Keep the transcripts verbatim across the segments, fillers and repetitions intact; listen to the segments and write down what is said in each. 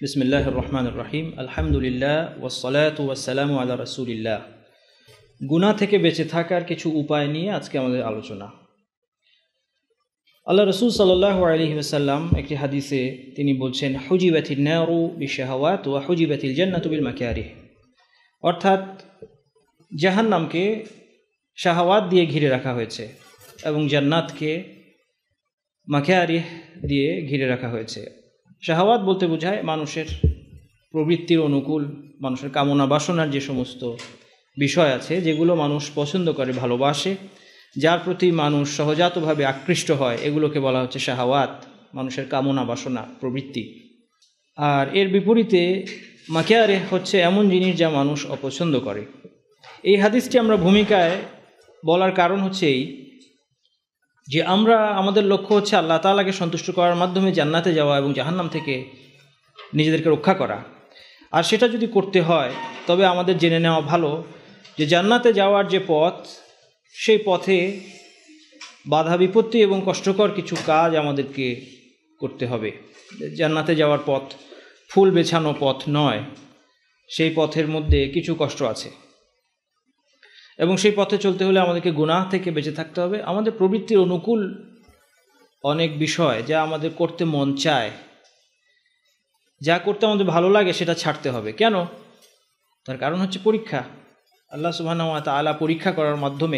বিসমিল্লাহির রহমানির রহিম। আলহামদুলিল্লাহ ওয়াসসালাতু ওয়াসসালামু আলা রাসূলিল্লাহ। গুনাহ থেকে বেঁচে থাকার কিছু উপায় নিয়ে আজকে আমাদের আলোচনা। আল্লাহ রাসূল সাল্লাল্লাহু আলাইহি ওয়াসাল্লাম একটি হাদিসে তিনি বলছেন, হুজিবাতিন নারু বিশাহাওয়াত ওয়া হুজিবাতিল জান্নাতু বিল মাকারিহ। অর্থাৎ জাহান্নামকে শাহাওয়াত দিয়ে ঘিরে রাখা হয়েছে এবং জান্নাতকে মাকারিহ দিয়ে ঘিরে রাখা হয়েছে। শাহাওয়াত বলতে বোঝায় মানুষের প্রবৃত্তির অনুকূল, মানুষের কামনা বাসনার যে সমস্ত বিষয় আছে যেগুলো মানুষ পছন্দ করে, ভালোবাসে, যার প্রতি মানুষ সহজাতভাবে আকৃষ্ট হয়, এগুলোকে বলা হচ্ছে শাহাওয়াত, মানুষের কামনা বাসনা প্রবৃত্তি। আর এর বিপরীতে মাকারিহ হচ্ছে এমন জিনিস যা মানুষ অপছন্দ করে। এই হাদিসটি আমরা ভূমিকায় বলার কারণ হচ্ছে এই যে আমরা আমাদের লক্ষ্য হচ্ছে আল্লাহ তাআলাকে সন্তুষ্ট করার মাধ্যমে জান্নাতে যাওয়া এবং জাহান্নাম থেকে নিজেদেরকে রক্ষা করা। আর সেটা যদি করতে হয় তবে আমাদের জেনে নেওয়া ভালো যে জান্নাতে যাওয়ার যে পথ, সেই পথে বাধা বিপত্তি এবং কষ্টকর কিছু কাজ আমাদেরকে করতে হবে। জান্নাতে যাওয়ার পথ ফুল বেছানো পথ নয়, সেই পথের মধ্যে কিছু কষ্ট আছে এবং সেই পথে চলতে হলে আমাদেরকে গুনাহ থেকে বেঁচে থাকতে হবে। আমাদের প্রবৃত্তির অনুকূল অনেক বিষয় যা আমাদের করতে মন চায়, যা করতে আমাদের ভালো লাগে, সেটা ছাড়তে হবে। কেন? তার কারণ হচ্ছে পরীক্ষা। আল্লাহ সুবহানাহু ওয়া তাআলা পরীক্ষা করার মাধ্যমে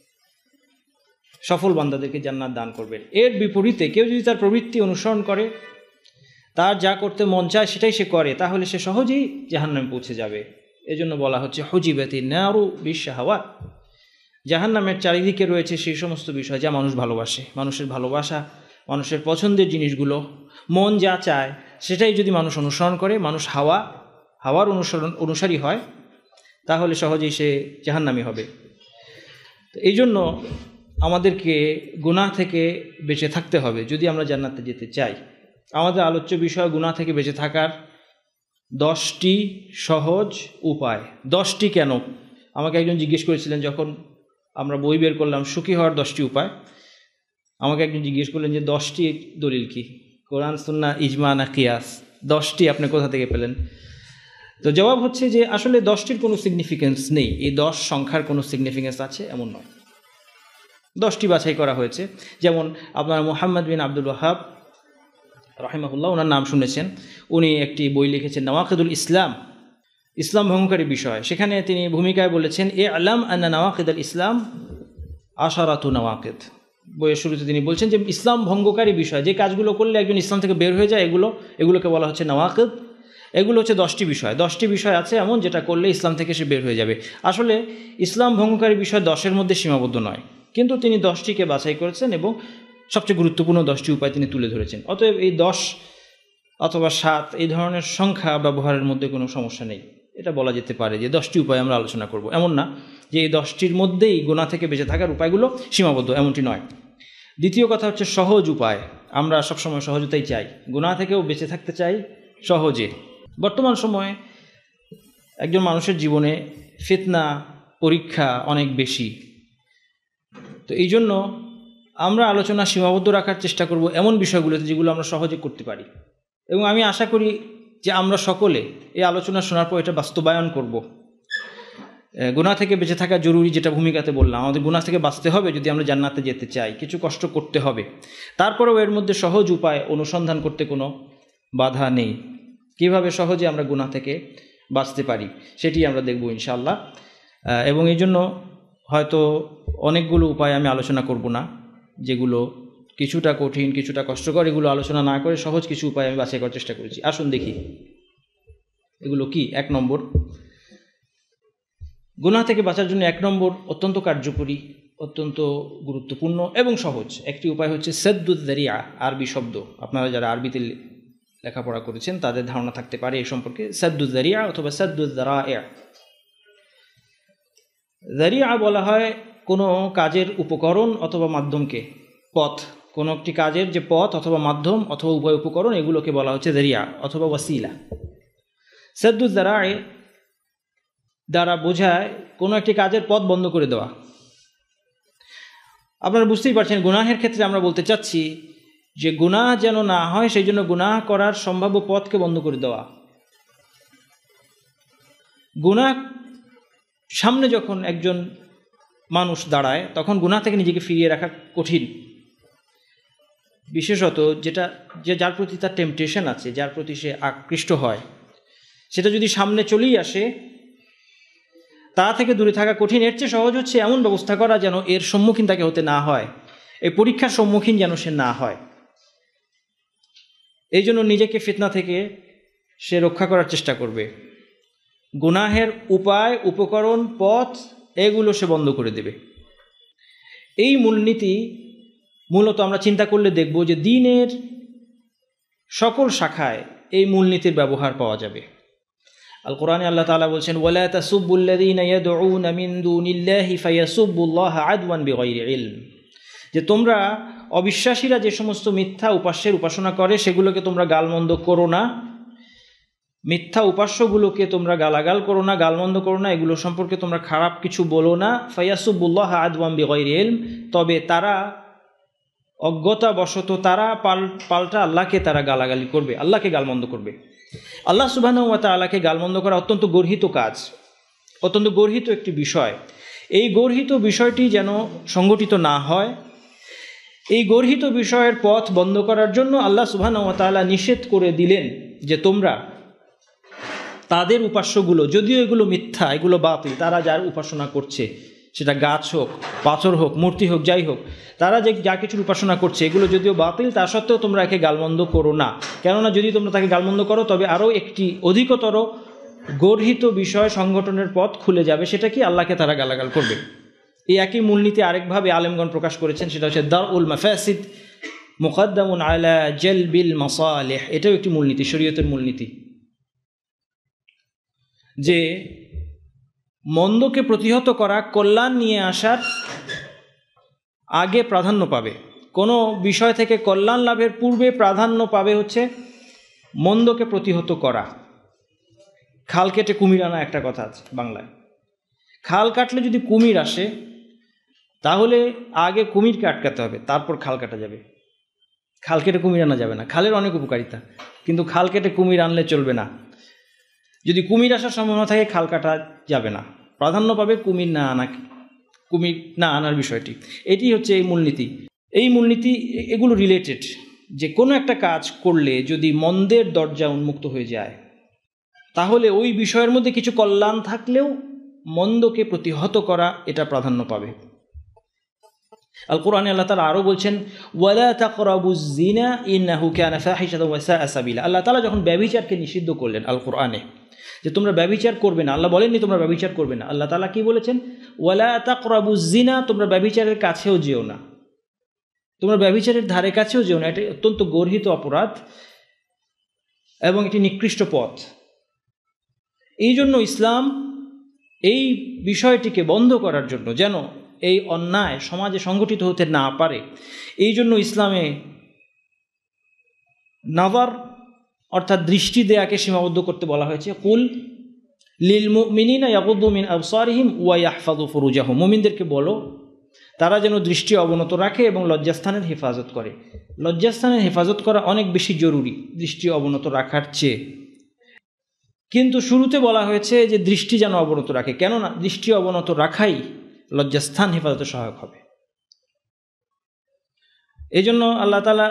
সফল বান্দাদেরকে জান্নাত দান করবেন। এর বিপরীতে কেউ যদি তার প্রবৃত্তি অনুসরণ করে, তার যা করতে মন চায় সেটাই সে করে, তাহলে সে সহজেই জাহান্নামে পৌঁছে যাবে। এজন্য বলা হচ্ছে হুজিবাতিন নারু বিশাহাওয়াত। জাহান্নামের চারিদিকে রয়েছে সেই সমস্ত বিষয় যা মানুষ ভালোবাসে, মানুষের ভালোবাসা, মানুষের পছন্দের জিনিসগুলো, মন যা চায় সেটাই যদি মানুষ অনুসরণ করে, মানুষ হাওয়া হাওয়ার অনুসরণ অনুসারী হয়, তাহলে সহজেই সে জাহান্নামী হবে। তো এই জন্য আমাদেরকে গুনাহ থেকে বেঁচে থাকতে হবে যদি আমরা জান্নাতে যেতে চাই। আমাদের আলোচ্য বিষয় গুনাহ থেকে বেঁচে থাকার দশটি সহজ উপায়। দশটি কেন? আমাকে একজন জিজ্ঞেস করেছিলেন যখন আমরা বই বের করলাম সুখী হওয়ার দশটি উপায়, আমাকে একজন জিজ্ঞেস করলেন যে দশটি দলিল কি, কোরআন সুন্নাহ ইজমা না কিয়াস, দশটি আপনি কোথা থেকে পেলেন? তো জবাব হচ্ছে যে আসলে দশটির কোনো সিগনিফিকেন্স নেই। এই দশ সংখ্যার কোনো সিগনিফিকেন্স আছে এমন নয়। দশটি বাছাই করা হয়েছে। যেমন আপনারা মুহাম্মদ বিন আব্দুল ওয়াহাব রাহিমাহুল্লাহ, ওনার নাম শুনেছেন। উনি একটি বই লিখেছেন নওয়াকিদুল ইসলাম, ইসলাম ভঙ্গকারী বিষয়। সেখানে তিনি ভূমিকায় বলেছেন, এ আলাম আন্না নওয়াকিদুল ইসলাম আশারাতু নওয়াকিদ। বইয়ের শুরুতে তিনি বলছেন যে ইসলাম ভঙ্গকারী বিষয়, যে কাজগুলো করলে একজন ইসলাম থেকে বের হয়ে যায়, এগুলো এগুলোকে বলা হচ্ছে নওয়াকিদ। এগুলো হচ্ছে দশটি বিষয়। দশটি বিষয় আছে এমন যেটা করলে ইসলাম থেকে সে বের হয়ে যাবে। আসলে ইসলাম ভঙ্গকারী বিষয় দশের মধ্যে সীমাবদ্ধ নয়, কিন্তু তিনি দশটিকে বাছাই করেছেন এবং সবচেয়ে গুরুত্বপূর্ণ দশটি উপায় তিনি তুলে ধরেছেন। অতএব এই দশ অথবা সাত এই ধরনের সংখ্যা ব্যবহারের মধ্যে কোনো সমস্যা নেই। এটা বলা যেতে পারে যে দশটি উপায় আমরা আলোচনা করব, এমন না যে এই দশটির মধ্যেই গুনাহ থেকে বেঁচে থাকার উপায়গুলো সীমাবদ্ধ, এমনটি নয়। দ্বিতীয় কথা হচ্ছে সহজ উপায়। আমরা সবসময় সহজতাই চাই, গুনাহ থেকেও বেঁচে থাকতে চাই সহজে। বর্তমান সময়ে একজন মানুষের জীবনে ফিতনা, পরীক্ষা অনেক বেশি। তো এই জন্য আমরা আলোচনা সীমাবদ্ধ রাখার চেষ্টা করব এমন বিষয়গুলোতে যেগুলো আমরা সহজে করতে পারি, এবং আমি আশা করি যে আমরা সকলে এই আলোচনা শোনার পর এটা বাস্তবায়ন করব। গুনাহ থেকে বেঁচে থাকা জরুরি, যেটা ভূমিকাতে বললাম, আমাদের গুনাহ থেকে বাঁচতে হবে যদি আমরা জান্নাতে যেতে চাই, কিছু কষ্ট করতে হবে। তারপরেও এর মধ্যে সহজ উপায় অনুসন্ধান করতে কোনো বাধা নেই। কিভাবে সহজে আমরা গুনাহ থেকে বাঁচতে পারি সেটি আমরা দেখব ইনশাআল্লাহ। এবং এই জন্য হয়তো অনেকগুলো উপায় আমি আলোচনা করব না, যেগুলো কিছুটা কঠিন, কিছুটা কষ্টকর, এগুলো আলোচনা না করে সহজ কিছু উপায় আমি বাছাই করার চেষ্টা করেছি। আসুন দেখি এগুলো কি। এক নম্বর, গুনাহ থেকে বাঁচার জন্য এক নম্বর অত্যন্ত কার্যকরী, অত্যন্ত গুরুত্বপূর্ণ এবং সহজ একটি উপায় হচ্ছে সাদ্দুদ যারিয়া। আরবি শব্দ, আপনারা যারা আরবিতে লেখাপড়া করেছেন তাদের ধারণা থাকতে পারে এই সম্পর্কে। সাদ্দুদ যারিয়া অথবা সাদ্দুদ যারাইয়া। যারিয়া বলা হয় কোনো কাজের উপকরণ অথবা মাধ্যমকে, পথ, কোনো একটি কাজের যে পথ অথবা মাধ্যম অথবা উভয় উপকরণ, এগুলোকে বলা হচ্ছে যারিয়া অথবা ওয়াসিলা। সাদ্দুদ যারাই দ্বারা বোঝায় কোনো একটি কাজের পথ বন্ধ করে দেওয়া। আপনারা বুঝতেই পারছেন গুনাহের ক্ষেত্রে আমরা বলতে চাচ্ছি যে গুনাহ যেন না হয় সেই জন্য গুনাহ করার সম্ভাব্য পথকে বন্ধ করে দেওয়া। গুনাহ সামনে যখন একজন মানুষ দাঁড়ায় তখন গুনাহ থেকে নিজেকে ফিরিয়ে রাখা কঠিন, বিশেষত যেটা যে যার প্রতি তার টেম্পটেশন আছে, যার প্রতি সে আকৃষ্ট হয়, সেটা যদি সামনে চলেই আসে তা থেকে দূরে থাকা কঠিন। এর চেয়ে সহজ হচ্ছে এমন ব্যবস্থা করা যেন এর সম্মুখীন তাকে হতে না হয়, এই পরীক্ষার সম্মুখীন যেন সে না হয়। এই জন্য নিজেকে ফিতনা থেকে সে রক্ষা করার চেষ্টা করবে। গুনাহের উপায়, উপকরণ, পথ এগুলো সে বন্ধ করে দেবে। এই মূলনীতি মূলত আমরা চিন্তা করলে দেখব যে দ্বীনের সকল শাখায় এই মূলনীতির ব্যবহার পাওয়া যাবে। আল কোরআনে আল্লাহ তাআলা বলছেন, ওয়ালা তাসুব্বুল্লাযীনা ইয়াদউনা মিন দুনিল্লাহি ফায়াসুব্বুল্লাহা আদওয়ান বিগাইরি ইলম, যে তোমরা অবিশ্বাসীরা যে সমস্ত মিথ্যা উপাস্যের উপাসনা করে সেগুলোকে তোমরা গালমন্দ করো না, মিথ্যা উপাস্যগুলোকে তোমরা গালাগাল করো না, গালমন্দ করো না, এগুলো সম্পর্কে তোমরা খারাপ কিছু বলো না। ফায়াসুব্বুল্লাহা আদওয়ান বিগাইরি ইলম, তবে তারা অজ্ঞতাবশত তারা পাল পাল্টা আল্লাহকে তারা গালাগালি করবে, আল্লাহকে গালমন্দ করবে। আল্লাহ সুবহানাহু ওয়া তাআলাকে গালমন্দ করা অত্যন্ত গর্হিত কাজ, অত্যন্ত গর্হিত একটি বিষয়। এই গর্হিত বিষয়টি যেন সংগঠিত না হয়, এই গর্হিত বিষয়ের পথ বন্ধ করার জন্য আল্লাহ সুবহানাহু ওয়া তাআলা নিষেধ করে দিলেন যে তোমরা তাদের উপাস্যগুলো, যদিও এগুলো মিথ্যা, এগুলো বাতিল, তারা যার উপাসনা করছে, সেটা গাছ হোক, পাথর হোক, মূর্তি হোক, যাই হোক, তারা যে যা কিছুর উপাসনা করছে এগুলো যদিও বাতিল, তা সত্ত্বেও তোমরা একে গালমন্দ করো না। কেননা যদি তোমরা তাকে গালমন্দ করো তবে আরও একটি অধিকতর গর্হিত বিষয় সংগঠনের পথ খুলে যাবে, সেটা কি? আল্লাহকে তারা গালাগাল করবে। এই একই মূলনীতি আরেকভাবে আলেমগণ প্রকাশ করেছেন, সেটা হচ্ছে দারউল মাফাসিদ মুকদ্দামুন আলা জালবিল মাসালিহ। এটাও একটি মূলনীতি, শরীয়তের মূলনীতি, যে মন্দকে প্রতিহত করা কল্যাণ নিয়ে আসার আগে প্রাধান্য পাবে। কোনো বিষয় থেকে কল্যাণ লাভের পূর্বে প্রাধান্য পাবে হচ্ছে মন্দকে প্রতিহত করা। খাল কেটে কুমির আনা একটা কথা আছে বাংলায়। খাল কাটলে যদি কুমির আসে তাহলে আগে কুমিরকে আটকাতে হবে, তারপর খাল কাটা যাবে। খাল কেটে কুমির আনা যাবে না। খালের অনেক উপকারিতা, কিন্তু খাল কেটে কুমির আনলে চলবে না। যদি কুমির আসার সম্ভাবনা থাকে খাল কাটা যাবে না, প্রাধান্য পাবে কুমির না আনা, কুমির না আনার বিষয়টি। এটি হচ্ছে এই মূলনীতি। এই মূলনীতি এগুলো রিলেটেড, যে কোনো একটা কাজ করলে যদি মন্দের দরজা উন্মুক্ত হয়ে যায় তাহলে ওই বিষয়ের মধ্যে কিছু কল্যাণ থাকলেও মন্দকে প্রতিহত করা এটা প্রাধান্য পাবে। আল কোরআনে আল্লাহ তাআলা আরও বলছেন, ওয়ালা তাকরাবুজ জিনা ইন্নাহু কানা ফাহিশাতাও ওয়া সাআ সাবিলা। আল্লাহ তাআলা যখন ব্যভিচারকে নিষিদ্ধ করলেন আল কোরআনে, যে তোমরা ব্যভিচার করবে না, আল্লাহ বলেননি তোমরা ব্যভিচার করবে না, আল্লাহ তাআলা কি বলেছেন? ওয়ালা তাকরাবুজ জিনা, তোমরা ব্যভিচারের কাছেও যেও না, তোমরা ব্যভিচারের ধারে কাছেও যেও না। এটা অত্যন্ত গর্হিত অপরাধ এবং এটি নিকৃষ্ট পথ। এই জন্য ইসলাম এই বিষয়টিকে বন্ধ করার জন্য, যেন এই অন্যায় সমাজে সংগঠিত হতে না পারে, এই জন্য ইসলামে নাজার অর্থাৎ দৃষ্টি দেয়াকে সীমাবদ্ধ করতে বলা হয়েছে। কুল লিল মুমিনিনা ইয়াগুদ্দু মিন আবসারিহিম ওয়া ইয়াহফাযু ফুরুজাহুম, মুমিনদেরকে বলো তারা যেন দৃষ্টি অবনত রাখে এবং লজ্জাস্থানের হেফাজত করে। লজ্জাস্থানের হেফাজত করা অনেক বেশি জরুরি দৃষ্টি অবনত রাখার চেয়ে। কিন্তু শুরুতে বলা হয়েছে যে দৃষ্টি যেন অবনত রাখে, কেননা দৃষ্টি অবনত রাখাই লজ্জাস্থান হেফাজতে সহায়ক হবে। এই জন্য আল্লাহ তাআলা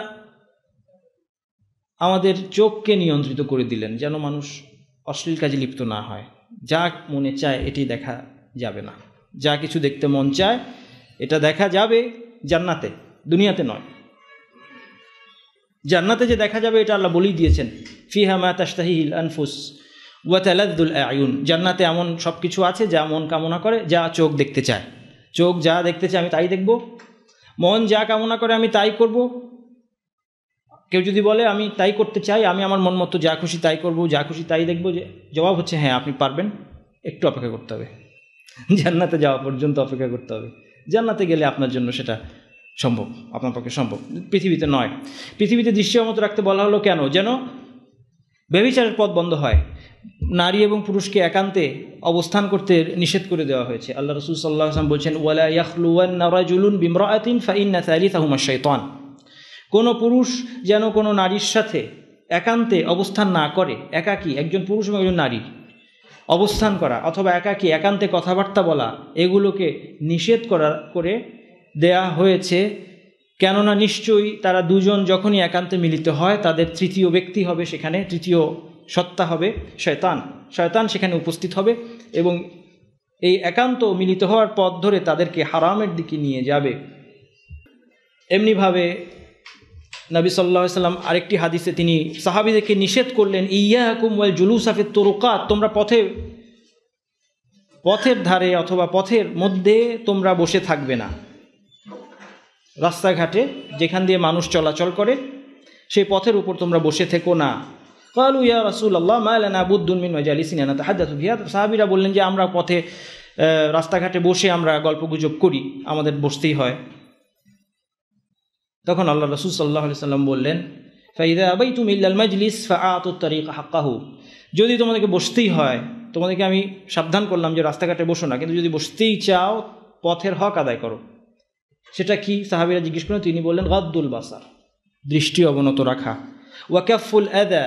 আমাদের চোখকে নিয়ন্ত্রিত করে দিলেন, যেন মানুষ অশ্লীল কাজে লিপ্ত না হয়। যা মনে চায় এটি দেখা যাবে না, যা কিছু দেখতে মন চায় এটা দেখা যাবে জান্নাতে, দুনিয়াতে নয়। জান্নাতে যে দেখা যাবে এটা আল্লাহ বলেই দিয়েছেন, ফিহা মা তাশতাহিল আনফুস ওয়া তালাদ্দুল আয়ুন। জান্নাতে এমন সব কিছু আছে যা মন কামনা করে, যা চোখ দেখতে চায়। চোখ যা দেখতে চায় আমি তাই দেখব, মন যা কামনা করে আমি তাই করব। কেউ যদি বলে আমি তাই করতে চাই, আমি আমার মন মতো যা খুশি তাই করব, যা খুশি তাই দেখব, যে জবাব হচ্ছে হ্যাঁ আপনি পারবেন, একটু অপেক্ষা করতে হবে, জান্নাতে যাওয়া পর্যন্ত অপেক্ষা করতে হবে। জান্নাতে গেলে আপনার জন্য সেটা সম্ভব, আপনার পক্ষে সম্ভব, পৃথিবীতে নয়। পৃথিবীতে দৃষ্টি অবনত রাখতে বলা হলো কেন? যেন ব্যভিচারের পথ বন্ধ হয়। নারী এবং পুরুষকে একান্তে অবস্থান করতে নিষেধ করে দেওয়া হয়েছে। আল্লাহ রাসূল সাল্লাল্লাহু আলাইহি ওয়াসাল্লাম বলছেন, ওয়ালা ইয়াখলুওয়ান্না রাজুলুন বিমরাআতিন ফাইন্না সালিসাহুমা শাইতান। কোনো পুরুষ যেন কোনো নারীর সাথে একান্তে অবস্থান না করে, একাকী একজন পুরুষ এবং একজন নারী অবস্থান করা অথবা একাকী একান্তে কথাবার্তা বলা, এগুলোকে নিষেধ করা করে দেয়া হয়েছে। কেননা নিশ্চয়ই তারা দুজন যখনই একান্তে মিলিত হয় তাদের তৃতীয় ব্যক্তি হবে, সেখানে তৃতীয় সত্তা হবে শয়তান। শয়তান সেখানে উপস্থিত হবে এবং এই একান্ত মিলিত হওয়ার পথ ধরে তাদেরকে হারামের দিকে নিয়ে যাবে। এমনিভাবে নবী সাল্লাল্লাহু আলাইহি ওয়াসাল্লাম আরেকটি হাদিসে তিনি সাহাবীদেরকে নিষেধ করলেন, ইয়াকুম ওয়াল জুলুসা ফিত তুরুকাত, তোমরা পথে পথের ধারে অথবা পথের মধ্যে তোমরা বসে থাকবে না। রাস্তাঘাটে যেখান দিয়ে মানুষ চলাচল করে সেই পথের উপর তোমরা বসে থেকো না। ক্বালু ইয়া রাসূলুল্লাহ মা লানা বুদ্দুন মিন মাজালিসিনা নাতাহাদ্দাসু ফিহা, সাহাবীরা বললেন যে আমরা পথে রাস্তাঘাটে বসে আমরা গল্পগুজব করি, আমাদের বসতেই হয়। তখন আল্লাহ রাসূল সাল্লাল্লাহু আলাইহি ওয়াসাল্লাম বললেন, ফাইদা আবাইতুম ইল্লাল মাজলিস ফাআতুত তারিকা হাক্কাহু, যদি তোমাদেরকে বসতেই হয়, তোমাদেরকে আমি সাবধান করলাম যে রাস্তাঘাটে বসো না, কিন্তু যদি বসতেই চাও পথের হক আদায় করো। সেটা কি? সাহাবীরা জিজ্ঞেস করেন, তিনি বললেন গাদ্দুল বাসার, দৃষ্টি অবনত রাখা, ওয়া কাফুল আদা,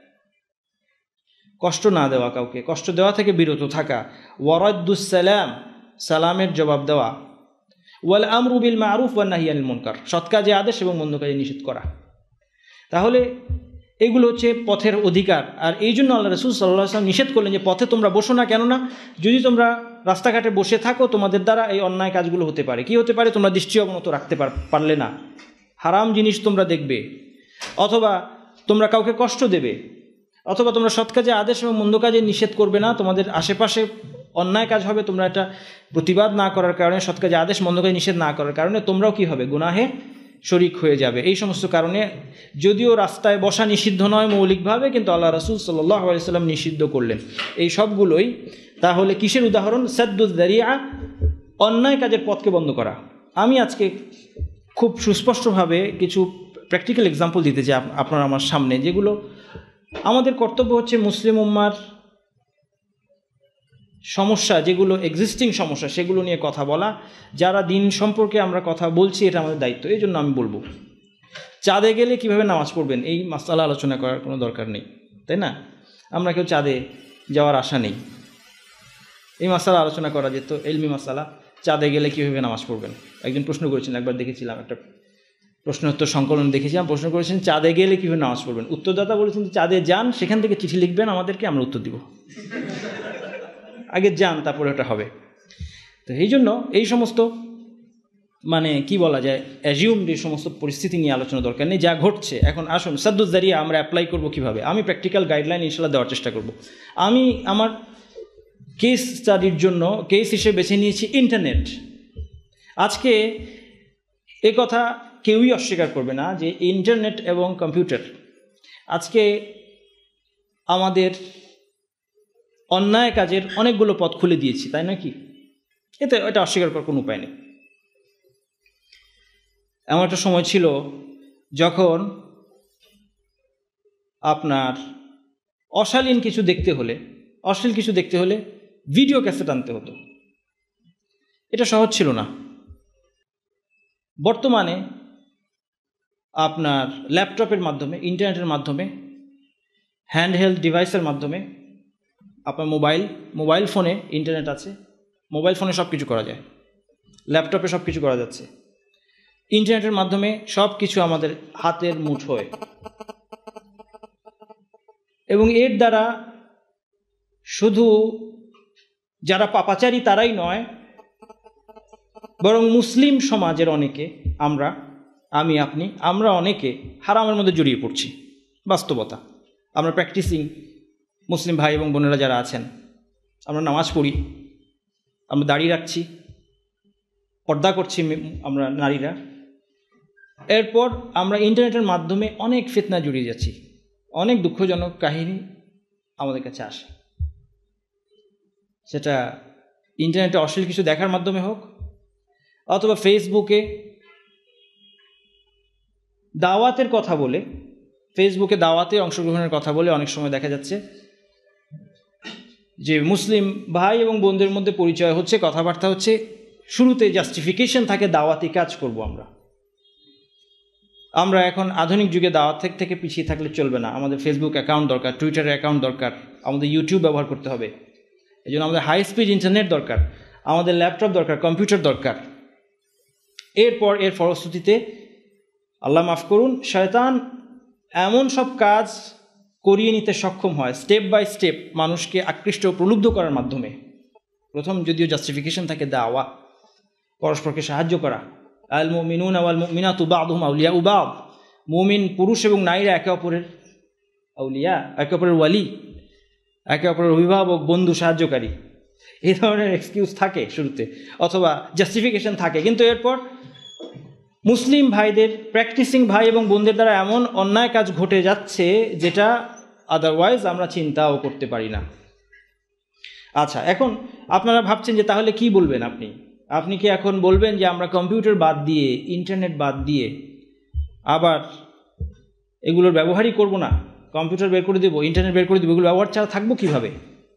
কষ্ট না দেওয়া, কাউকে কষ্ট দেওয়া থেকে বিরত থাকা, ওয়া রাদ্দুস সালাম, সালামের জবাব দেওয়া, ওয়াল আমরু বিল মারুফ ওয়ান নাহি আনিল মুনকার, সৎ কাজে আদেশ এবং মন্দ কাজে নিষেধ করা। তাহলে এগুলো হচ্ছে পথের অধিকার। আর এই জন্য আল্লাহ রাসূল সাল্লাল্লাহু আলাইহি ওয়াসাল্লাম নিষেধ করলেন যে পথে তোমরা বসো না। কেননা যদি তোমরা রাস্তাঘাটে বসে থাকো তোমাদের দ্বারা এই অন্যায় কাজগুলো হতে পারে। কি হতে পারে? তোমরা দৃষ্টি অবনত রাখতে পারলে না, হারাম জিনিস তোমরা দেখবে, অথবা তোমরা কাউকে কষ্ট দেবে, অথবা তোমরা সৎ কাজে আদেশ এবং মন্দ কাজে নিষেধ করবে না। তোমাদের আশেপাশে অন্যায় কাজ হবে, তোমরা এটা প্রতিবাদ না করার কারণে, সৎ কাজে আদেশ মন্দ কাজে নিষেধ না করার কারণে তোমরাও কি হবে? গুনাহে শরিক হয়ে যাবে। এই সমস্ত কারণে যদিও রাস্তায় বসা নিষিদ্ধ নয় মৌলিকভাবে, কিন্তু আল্লাহ রাসূল সাল্লাল্লাহু আলাইহি ওয়াসাল্লাম নিষিদ্ধ করলেন এই সবগুলোই। তাহলে কিসের উদাহরণ? সাদ্দুদ যারিয়া, অন্যায় কাজের পথকে বন্ধ করা। আমি আজকে খুব সুস্পষ্টভাবে কিছু প্র্যাকটিক্যাল এক্সাম্পল দিতে চাই আপনারা আমার সামনে, যেগুলো আমাদের কর্তব্য হচ্ছে মুসলিম উম্মার সমস্যা, যেগুলো এক্সিস্টিং সমস্যা, সেগুলো নিয়ে কথা বলা। যারা দিন সম্পর্কে আমরা কথা বলছি এটা আমাদের দায়িত্ব। এই জন্য আমি বলবো, চাঁদে গেলে কিভাবে নামাজ পড়বেন এই মাসআলা আলোচনা করার কোনো দরকার নেই, তাই না? আমরা কেউ চাঁদে যাওয়ার আশা নেই। এই মাসআলা আলোচনা করা যেত, ইলমি মাসআলা, চাঁদে গেলে কীভাবে নামাজ পড়বেন। একজন প্রশ্ন করেছিলেন, একবার দেখেছিলাম একটা প্রশ্নোত্তর সংকলন দেখেছিলাম, প্রশ্ন করেছেন চাঁদে গেলে কীভাবে নামাজ পড়বেন। উত্তরদাতা বলেছেন চাঁদে যান, সেখান থেকে চিঠি লিখবেন আমাদেরকে, আমরা উত্তর দিব। আগে যান, তারপরে ওটা হবে। তো এই জন্য এই সমস্ত মানে কি বলা যায়, অ্যাজিউম যে সমস্ত পরিস্থিতি নিয়ে আলোচনা দরকার নেই, যা ঘটছে এখন। আসুন সাদ্দুদ যারিয়া আমরা অ্যাপ্লাই করবো কীভাবে, আমি প্র্যাকটিক্যাল গাইডলাইন ইনশাল্লাহ দেওয়ার চেষ্টা করব। আমি আমার কেস স্টাডির জন্য কেস হিসেবে বেছে নিয়েছি ইন্টারনেট। আজকে এ কথা কেউই অস্বীকার করবে না যে ইন্টারনেট এবং কম্পিউটার আজকে আমাদের অন্যায় কাজের অনেকগুলো পথ খুলে দিয়েছি, তাই নাকি? এতে এটা অস্বীকার করার কোনো উপায় নেই। এমন একটা সময় ছিল যখন আপনার অশালীন কিছু দেখতে হলে, অশ্লীল কিছু দেখতে হলে ভিডিও ক্যাসেট আনতে হতো। এটা সহজ ছিল না। বর্তমানে আপনার ল্যাপটপের মাধ্যমে, ইন্টারনেটের মাধ্যমে, হ্যান্ডহেল্ড ডিভাইসের মাধ্যমে, আপনার মোবাইল মোবাইল ফোনে ইন্টারনেট আছে, মোবাইল ফোনে সব কিছু করা যায়, ল্যাপটপে সব কিছু করা যাচ্ছে। ইন্টারনেটের মাধ্যমে সব কিছু আমাদের হাতের মুঠোয়, এবং এর দ্বারা শুধু যারা পাপাচারী তারাই নয়, বরং মুসলিম সমাজের অনেকে, আমরা, আমি, আপনি, আমরা অনেকে হারামের মধ্যে জড়িয়ে পড়ছি। বাস্তবতা, আমরা প্র্যাকটিসিং মুসলিম ভাই এবং বোনেরা যারা আছেন, আমরা নামাজ পড়ি, আমরা দাড়ি রাখছি, পর্দা করছি আমরা নারীরা, এরপর আমরা ইন্টারনেটের মাধ্যমে অনেক ফিতনা জড়িয়ে যাচ্ছি। অনেক দুঃখজনক কাহিনী আমাদের কাছে আসে, সেটা ইন্টারনেটে অশ্লীল কিছু দেখার মাধ্যমে হোক, অথবা ফেসবুকে দাওয়াতের কথা বলে, ফেসবুকে দাওয়াতে অংশগ্রহণের কথা বলে অনেক সময় দেখা যাচ্ছে যে মুসলিম ভাই এবং বোনদের মধ্যে পরিচয় হচ্ছে, কথাবার্তা হচ্ছে, শুরুতে জাস্টিফিকেশন থাকে দাওয়াতি কাজ করব আমরা। আমরা এখন আধুনিক যুগে দাওয়াত থেকে থেকে পিছিয়ে থাকলে চলবে না। আমাদের ফেসবুক অ্যাকাউন্ট দরকার, টুইটারের অ্যাকাউন্ট দরকার, আমাদের ইউটিউব ব্যবহার করতে হবে। এই জন্য আমাদের হাই স্পিড ইন্টারনেট দরকার, আমাদের ল্যাপটপ দরকার, কম্পিউটার দরকার। এরপর এর ফলশ্রুতিতে আল্লাহ মাফ করুন, শয়তান এমন সব কাজ করিয়ে নিতে সক্ষম হয় স্টেপ বাই স্টেপ, মানুষকে আকৃষ্ট ও প্রলুব্ধ করার মাধ্যমে। প্রথম যদিও জাস্টিফিকেশন থাকে দাওয়া, পরস্পরকে সাহায্য করা। আল মুমিনুনা ওয়াল মুমিনাতু বা'দুহুম আউলিয়াউ বা'দ, মুমিন পুরুষ এবং নারীরা একে অপরের আউলিয়া, একে অপরের ওয়ালি, একে অপরের অভিভাবক, বন্ধু, সাহায্যকারী। এই ধরনের এক্সকিউজ থাকে শুরুতে, অথবা জাস্টিফিকেশন থাকে। কিন্তু এরপর মুসলিম ভাইদের, প্র্যাকটিসিং ভাই এবং বোনদের দ্বারা এমন অন্যায় কাজ ঘটে যাচ্ছে যেটা আদারওয়াইজ আমরা চিন্তাও করতে পারি না। আচ্ছা, এখন আপনারা ভাবছেন যে তাহলে কি বলবেন আপনি? আপনি কি এখন বলবেন যে আমরা কম্পিউটার বাদ দিয়ে, ইন্টারনেট বাদ দিয়ে আবার এগুলোর ব্যবহারই করব না, কম্পিউটার বের করে দেবো, ইন্টারনেট বের করে দেবো, এগুলো ব্যবহার ছাড়া থাকবো কীভাবে?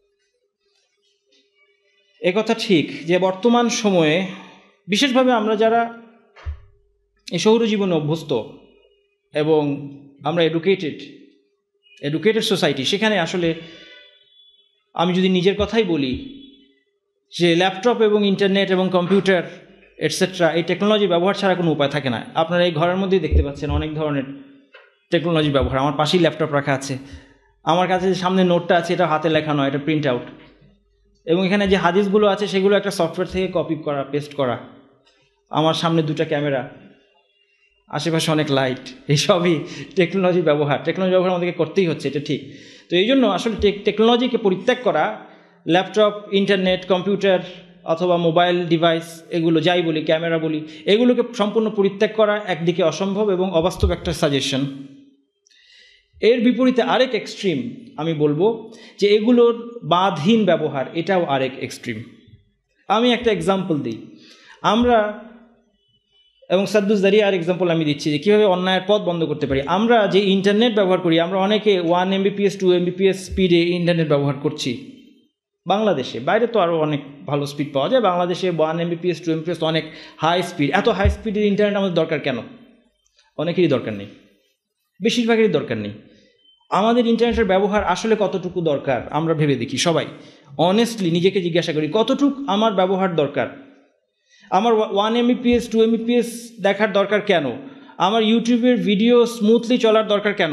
এ কথা ঠিক যে বর্তমান সময়ে বিশেষভাবে আমরা যারা এই শহুরে জীবনে অভ্যস্ত এবং আমরা এডুকেটেড এডুকেটেড সোসাইটি, সেখানে আসলে আমি যদি নিজের কথাই বলি যে ল্যাপটপ এবং ইন্টারনেট এবং কম্পিউটার এটসেট্রা, এই টেকনোলজি ব্যবহার ছাড়া কোনো উপায় থাকে না। আপনারা এই ঘরের মধ্যেই দেখতে পাচ্ছেন অনেক ধরনের টেকনোলজি ব্যবহার। আমার পাশেই ল্যাপটপ রাখা আছে, আমার কাছে যে সামনে নোটটা আছে এটা হাতে লেখা নয়, এটা প্রিন্ট আউট। এবং এখানে যে হাদিসগুলো আছে সেগুলো একটা সফটওয়্যার থেকে কপি করা, পেস্ট করা। আমার সামনে দুটো ক্যামেরা, আশেপাশে অনেক লাইট, এইসবই টেকনোলজি ব্যবহার। টেকনোলজি ব্যবহার আমাদেরকে করতেই হচ্ছে, এটা ঠিক। তো এই জন্য আসলে টেকনোলজিকে পরিত্যাগ করা, ল্যাপটপ, ইন্টারনেট, কম্পিউটার অথবা মোবাইল ডিভাইস, এগুলো যাই বলি, ক্যামেরা বলি, এগুলোকে সম্পূর্ণ পরিত্যাগ করা একদিকে অসম্ভব এবং অবাস্তব একটা সাজেশন। এর বিপরীতে আরেক এক্সট্রিম আমি বলবো যে এগুলোর বাঁধহীন ব্যবহার, এটাও আরেক এক্সট্রিম। আমি একটা এক্সাম্পল দিই। আমরা এবং সাদ্দুস জারিয়া আর এক্সাম্পল আমি দিচ্ছি যে কীভাবে অন্যায়ের পথ বন্ধ করতে পারি। আমরা যে ইন্টারনেট ব্যবহার করি, আমরা অনেকে ওয়ান এমবিপিএস টু এমবিপিএস স্পিডে ইন্টারনেট ব্যবহার করছি বাংলাদেশে। বাইরে তো আরও অনেক ভালো স্পিড পাওয়া যায়, বাংলাদেশে ওয়ান এমবিপিএস টু এমবিপিএস অনেক হাই স্পিড। এত হাই স্পিডের ইন্টারনেট আমাদের দরকার কেন? অনেকেরই দরকার নেই, বেশিরভাগেরই দরকার নেই। আমাদের ইন্টারনেটের ব্যবহার আসলে কতটুকু দরকার আমরা ভেবে দেখি। সবাই অনেস্টলি নিজেকে জিজ্ঞাসা করি, কতটুকু আমার ব্যবহার দরকার? আমার ওয়ান এমবিপিএস টু এমবিপিএস দেখার দরকার কেন? আমার ইউটিউবের ভিডিও স্মুথলি চলার দরকার কেন?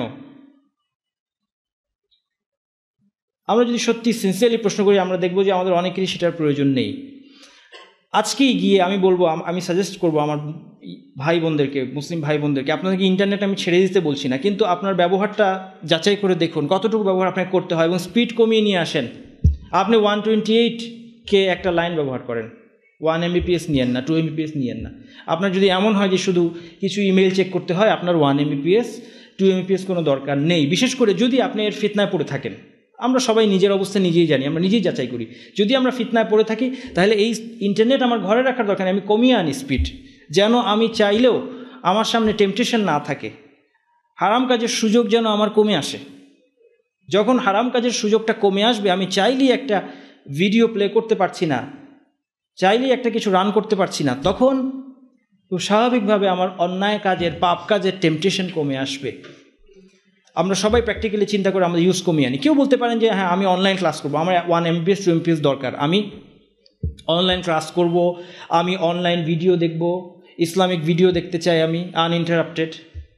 আমরা যদি সত্যি সিনসিয়ারলি প্রশ্ন করি, আমরা দেখব যে আমাদের অনেকেরই সেটার প্রয়োজন নেই। আজকেই গিয়ে আমি বলবো, আমি সাজেস্ট করবো আমার ভাই বোনদেরকে, মুসলিম ভাই বোনদেরকে, আপনাদেরকে ইন্টারনেট আমি ছেড়ে দিতে বলছি না, কিন্তু আপনার ব্যবহারটা যাচাই করে দেখুন কতটুকু ব্যবহার আপনাকে করতে হয় এবং স্পিড কমিয়ে নিয়ে আসেন। আপনি ওয়ান টোয়েন্টি এইট কে একটা লাইন ব্যবহার করেন, ওয়ান এমবিপিএস নিয়েন না, টু এমবিপিএস নিয়েন না। আপনার যদি এমন হয় যে শুধু কিছু ইমেল চেক করতে হয়, আপনার ওয়ান এমবিপিএস টু এমবিপিএস কোনো দরকার নেই। বিশেষ করে যদি আপনি এর ফিতনায় পড়ে থাকেন। আমরা সবাই নিজের অবস্থা নিজেই জানি, আমরা নিজেই যাচাই করি। যদি আমরা ফিতনায় পড়ে থাকি তাহলে এই ইন্টারনেট আমার ঘরে রাখার দরকার নেই, আমি কমিয়ে আনি স্পিড, যেন আমি চাইলেও আমার সামনে টেম্পটেশন না থাকে। হারাম কাজের সুযোগ যেন আমার কমে আসে। যখন হারাম কাজের সুযোগটা কমে আসবে, আমি চাইলেই একটা ভিডিও প্লে করতে পারছি না, চাইলেই একটা কিছু রান করতে পারছি না, তখন খুব স্বাভাবিকভাবে আমার অন্যায় কাজের, পাপ কাজের টেম্পটেশন কমে আসবে। আমরা সবাই প্র্যাকটিক্যালি চিন্তা করে আমাদের ইউজ কমিয়ে আনি। কেউ বলতে পারেন যে হ্যাঁ আমি অনলাইন ক্লাস করবো, আমার ওয়ান এমবিপিএস টু এমবিপিএস দরকার, আমি অনলাইন ক্লাস করব, আমি অনলাইন ভিডিও দেখব, ইসলামিক ভিডিও দেখতে চাই আমি আনইন্টারাপ্টেড।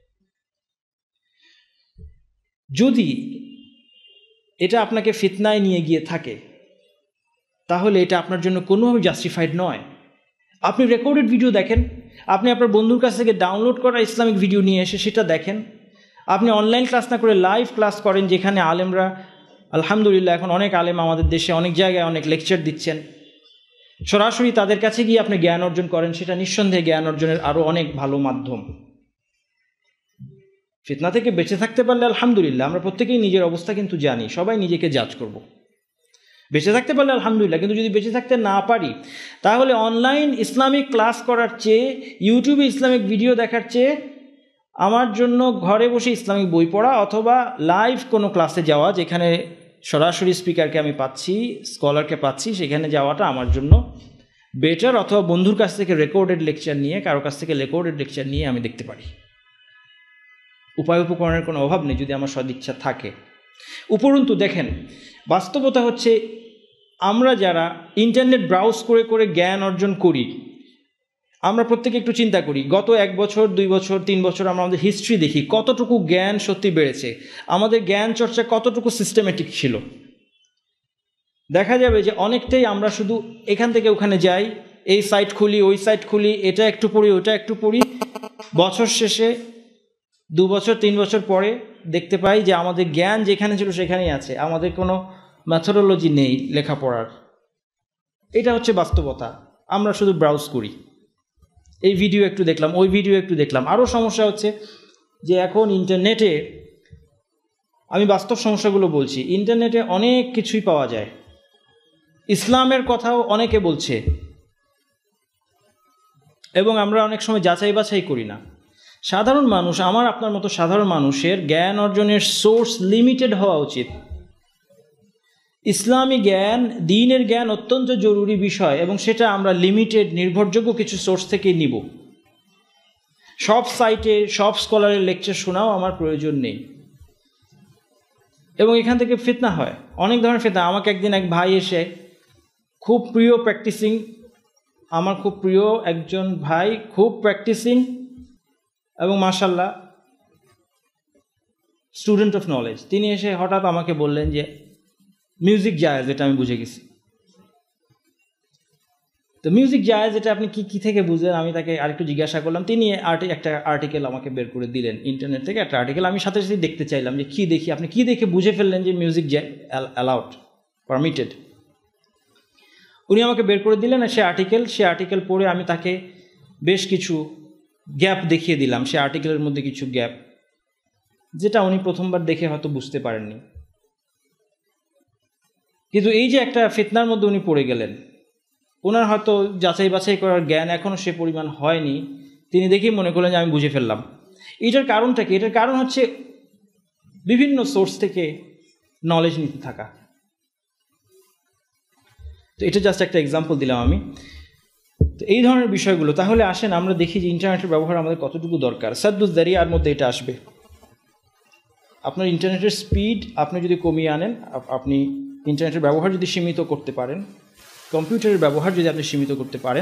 যদি এটা আপনাকে ফিতনায় নিয়ে গিয়ে থাকে তাহলে এটা আপনার জন্য কোনোভাবে জাস্টিফাইড নয়। আপনি রেকর্ডেড ভিডিও দেখেন, আপনি আপনার বন্ধুর কাছ থেকে ডাউনলোড করা ইসলামিক ভিডিও নিয়ে এসে সেটা দেখেন। আপনি অনলাইন ক্লাস না করে লাইভ ক্লাস করেন, যেখানে আলেমরা, আলহামদুলিল্লাহ এখন অনেক আলেম আমাদের দেশে অনেক জায়গায় অনেক লেকচার দিচ্ছেন। সরাসরি তাদের কাছে গিয়ে আপনি জ্ঞান অর্জন করেন, সেটা নিঃসন্দেহে জ্ঞান অর্জনের আরও অনেক ভালো মাধ্যম। ফিতনা থেকে বেঁচে থাকতে পারলে আলহামদুলিল্লাহ, আমরা প্রত্যেকেই নিজের অবস্থা কিন্তু জানি, সবাই নিজেকে জাজ করব। বেঁচে থাকতে পারলে আলহামদুলিল্লাহ, কিন্তু যদি বেঁচে থাকতে না পারি তাহলে অনলাইন ইসলামিক ক্লাস করার চেয়ে, ইউটিউবে ইসলামিক ভিডিও দেখার চেয়ে আমার জন্য ঘরে বসে ইসলামিক বই পড়া অথবা লাইভ কোনো ক্লাসে যাওয়া, যেখানে সরাসরি স্পিকারকে আমি পাচ্ছি, স্কলারকে পাচ্ছি, সেখানে যাওয়াটা আমার জন্য বেটার। অথবা বন্ধুর কাছ থেকে রেকর্ডেড লেকচার নিয়ে, কারো কাছ থেকে রেকর্ডেড লেকচার নিয়ে আমি দেখতে পারি। উপায় উপকরণের কোনো অভাব নেই যদি আমার সদিচ্ছা থাকে। উপরন্তু দেখেন, বাস্তবতা হচ্ছে আমরা যারা ইন্টারনেট ব্রাউজ করে করে জ্ঞান অর্জন করি, আমরা প্রত্যেকে একটু চিন্তা করি গত এক বছর দুই বছর তিন বছর আমরা আমাদের হিস্ট্রি দেখি কতটুকু জ্ঞান সত্যি বেড়েছে, আমাদের জ্ঞান চর্চা কতটুকু সিস্টেমেটিক ছিল। দেখা যাবে যে অনেকটাই আমরা শুধু এখান থেকে ওখানে যাই, এই সাইট খুলি ওই সাইট খুলি, এটা একটু পড়ি ওটা একটু পড়ি, বছর শেষে দু বছর তিন বছর পরে দেখতে পাই যে আমাদের জ্ঞান যেখানে ছিল সেখানেই আছে, আমাদের কোনো মেথোডোলজি নেই লেখাপড়ার। এটা হচ্ছে বাস্তবতা। আমরা শুধু ব্রাউজ করি, এই ভিডিও একটু দেখলাম ওই ভিডিও একটু দেখলাম। আরও সমস্যা হচ্ছে যে এখন ইন্টারনেটে, আমি বাস্তব সমস্যাগুলো বলছি, ইন্টারনেটে অনেক কিছুই পাওয়া যায়, ইসলামের কথাও অনেকে বলছে এবং আমরা অনেক সময় যাচাই বাছাই করি না। সাধারণ মানুষ, আমার আপনার মতো সাধারণ মানুষের জ্ঞান অর্জনের সোর্স লিমিটেড হওয়া উচিত। ইসলামী জ্ঞান, দ্বীনের জ্ঞান অত্যন্ত জরুরি বিষয় এবং সেটা আমরা লিমিটেড নির্ভরযোগ্য কিছু সোর্স থেকে নিব। সব সাইটে সব স্কলারের লেকচার শোনাও আমার প্রয়োজন নেই। এবং এখান থেকে ফিতনা হয়, অনেক ধরনের ফিতনা। আমাকে একদিন এক ভাই এসে, খুব প্রিয় প্র্যাকটিসিং, আমার খুব প্রিয় একজন ভাই, খুব প্র্যাকটিসিং এবং মাশাআল্লাহ স্টুডেন্ট অফ নলেজ, তিনি এসে হঠাৎ আমাকে বললেন যে মিউজিক জায়েজ, এটা আমি বুঝে গেছি। তো মিউজিক জায়েজ এটা আপনি কি কি থেকে বুঝলেন? আমি তাকে আরেকটু জিজ্ঞাসা করলাম। তিনি একটা আর্টিকেল আমাকে বের করে দিলেন ইন্টারনেট থেকে, একটা আর্টিকেল। আমি সাথে সাথে দেখতে চাইলাম যে কী দেখি, আপনি কি দেখে বুঝে ফেললেন যে মিউজিক অ্যালাউড, পারমিটেড? উনি আমাকে বের করে দিলেন সে আর্টিকেল। সে আর্টিকেল পড়ে আমি তাকে বেশ কিছু গ্যাপ দেখিয়ে দিলাম, সে আর্টিকেলের মধ্যে কিছু গ্যাপ যেটা উনি প্রথমবার দেখে হয়তো বুঝতে পারেননি। কিন্তু এই যে একটা ফিতনার মধ্যে উনি পড়ে গেলেন, ওনার হয়তো যাচাই বাছাই করার জ্ঞান এখনও সে পরিমাণ হয়নি, তিনি দেখেই মনে করলেন যে আমি বুঝে ফেললাম। এটার কারণটা কি? এটার কারণ হচ্ছে বিভিন্ন সোর্স থেকে নলেজ নিতে থাকা। তো এটা জাস্ট একটা এক্সাম্পল দিলাম আমি। তো এই ধরনের বিষয়গুলো, তাহলে আসেন আমরা দেখি যে ইন্টারনেটের ব্যবহার আমাদের কতটুকু দরকার। সাদ্দুজ দারিয়ার মধ্যে এটা আসবে। আপনার ইন্টারনেটের স্পিড আপনি যদি কমিয়ে আনেন, আপনি ইন্টারনেটের ব্যবহার যদি সীমিত করতে পারেন, কম্পিউটারের ব্যবহার যদি আপনি সীমিত করতে পারেন,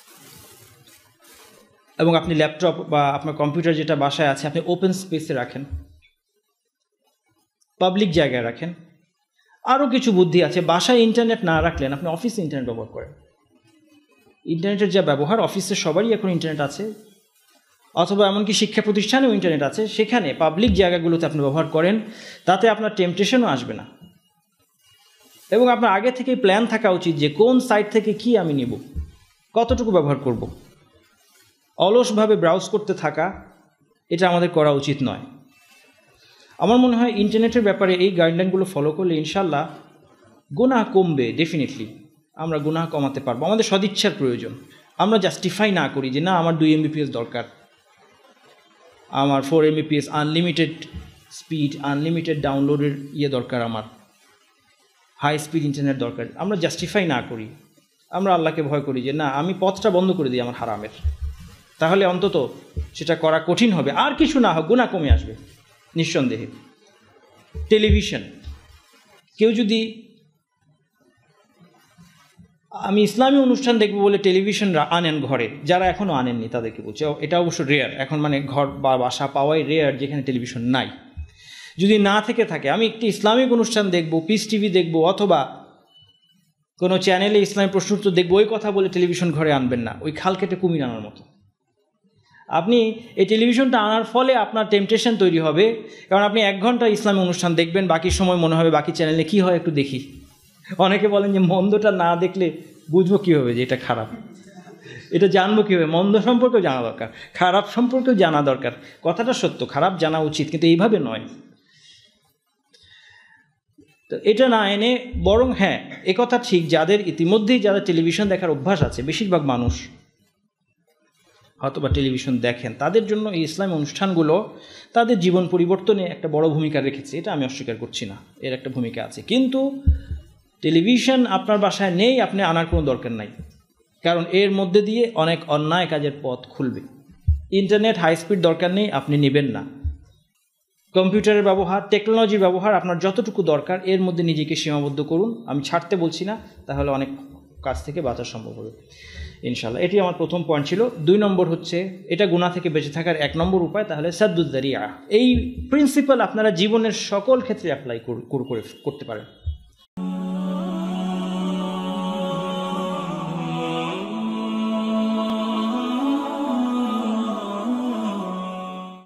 এবং আপনি ল্যাপটপ বা আপনার কম্পিউটার যেটা বাসায় আছে আপনি ওপেন স্পেসে রাখেন, পাবলিক জায়গায় রাখেন। আরও কিছু বুদ্ধি আছে, বাসায় ইন্টারনেট না রাখলেন আপনি অফিসে ইন্টারনেট ব্যবহার করেন। ইন্টারনেটের যা ব্যবহার, অফিসে সবারই এখন ইন্টারনেট আছে, অথবা এমনকি শিক্ষা প্রতিষ্ঠানেও ইন্টারনেট আছে, সেখানে পাবলিক জায়গাগুলোতে আপনি ব্যবহার করেন, তাতে আপনার টেম্পটেশনও আসবে না। এবং আপনার আগে থেকেই প্ল্যান থাকা উচিত যে কোন সাইট থেকে কি আমি নিব, কতটুকু ব্যবহার করব। অলসভাবে ব্রাউজ করতে থাকা, এটা আমাদের করা উচিত নয়। আমার মনে হয় ইন্টারনেটের ব্যাপারে এই গাইডলাইনগুলো ফলো করলে ইনশাল্লাহ গুনাহ কমবে। ডেফিনেটলি আমরা গুনাহ কমাতে পারবো। আমাদের সদিচ্ছার প্রয়োজন। আমরা জাস্টিফাই না করি যে না আমার দুই এমবিপিএস দরকার, আমার four Mbps unlimited speed, unlimited ডাউনলোডের ইয়ে দরকার, আমার হাই স্পিড ইন্টারনেট দরকার। আমরা জাস্টিফাই না করি, আমরা আল্লাহকে ভয় করি যে না আমি পথটা বন্ধ করে দিই আমার হারামের, তাহলে অন্তত সেটা করা কঠিন হবে। আর কিছু না হোক, গুনাহ কমে আসবে নিঃসন্দেহে। টেলিভিশন, কেউ যদি আমি ইসলামী অনুষ্ঠান দেখবো বলে টেলিভিশন আনেন ঘরে, যারা এখনও আনেননি তাদেরকে বলছে, এটা অবশ্য রেয়ার এখন, মানে ঘর বা বাসা পাওয়াই রেয়ার যেখানে টেলিভিশন নাই। যদি না থেকে থাকে, আমি একটি ইসলামিক অনুষ্ঠান দেখব, পিস টিভি দেখব, অথবা কোনো চ্যানেলে ইসলামী প্রশ্নোত্তর দেখবো, ওই কথা বলে টেলিভিশন ঘরে আনবেন না। ওই খাল কেটে কুমির আনার মতো। আপনি এই টেলিভিশনটা আনার ফলে আপনার টেম্পটেশন তৈরি হবে, কারণ আপনি এক ঘন্টা ইসলামী অনুষ্ঠান দেখবেন, বাকি সময় মনে হবে বাকি চ্যানেলে কি হয় একটু দেখি। অনেকে বলেন যে মন্দটা না দেখলে বুঝবো কীভাবে যে এটা খারাপ, এটা জানবো কীভাবে? মন্দ সম্পর্কেও জানা দরকার, খারাপ সম্পর্কেও জানা দরকার। কথাটা সত্য, খারাপ জানা উচিত, কিন্তু এইভাবে নয়। তো এটা না এনে বরং হ্যাঁ, একথা ঠিক, যাদের ইতিমধ্যেই যারা টেলিভিশন দেখার অভ্যাস আছে, বেশিরভাগ মানুষ হয়তো বা টেলিভিশন দেখেন, তাদের জন্য এই ইসলামী অনুষ্ঠানগুলো তাদের জীবন পরিবর্তনে একটা বড় ভূমিকা রেখেছে, এটা আমি অস্বীকার করছি না, এর একটা ভূমিকা আছে। কিন্তু টেলিভিশন আপনার বাসায় নেই, আপনি আনার কোনো দরকার নাই, কারণ এর মধ্যে দিয়ে অনেক অন্যায় কাজের পথ খুলবে। ইন্টারনেট হাই স্পিড দরকার নেই, আপনি নেবেন না। কম্পিউটারের ব্যবহার, টেকনোলজির ব্যবহার আপনার যতটুকু দরকার এর মধ্যে নিজেকে সীমাবদ্ধ করুন। আমি ছাড়তে বলছি না, তাহলে অনেক কাজ থেকে বাঁচা সম্ভব হবে ইনশাআল্লাহ। এটি আমার প্রথম পয়েন্ট ছিল। দুই নম্বর হচ্ছে, এটা গুনাহ থেকে বেঁচে থাকার এক নম্বর উপায়, তাহলে সাদ্দুদ যারিয়া। এই প্রিন্সিপাল আপনারা জীবনের সকল ক্ষেত্রে অ্যাপ্লাই করে করতে পারেন।